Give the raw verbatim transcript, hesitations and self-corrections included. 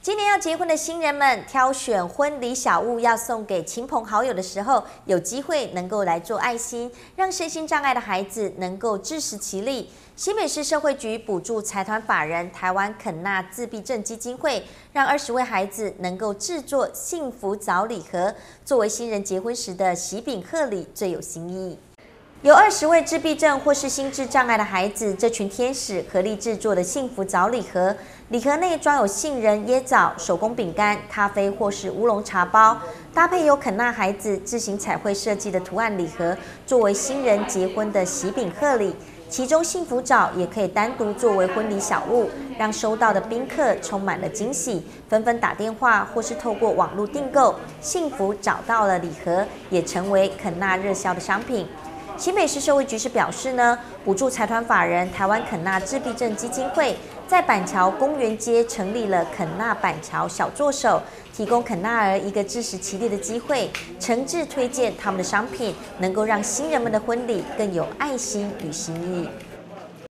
今年要结婚的新人们，挑选婚礼小物要送给亲朋好友的时候，有机会能够来做爱心，让身心障碍的孩子能够自食其力。新北市社会局补助财团法人台湾肯纳自闭症基金会，让二十位孩子能够制作幸福枣礼盒，作为新人结婚时的喜饼贺礼，最有新意。 有二十位自闭症或是心智障碍的孩子，这群天使合力制作的幸福枣礼盒，礼盒内装有杏仁、椰枣、手工饼干、咖啡或是乌龙茶包，搭配由肯纳孩子自行彩绘设计的图案礼盒，作为新人结婚的喜饼贺礼。其中幸福枣也可以单独作为婚礼小物，让收到的宾客充满了惊喜，纷纷打电话或是透过网络订购。幸福找到了礼盒，也成为肯纳热销的商品。 新北市社会局是表示呢，补助财团法人台湾肯纳自闭症基金会，在板桥公园街成立了肯纳板桥小作手，提供肯纳儿一个自食其力的机会，诚挚推荐他们的商品，能够让新人们的婚礼更有爱心与心意。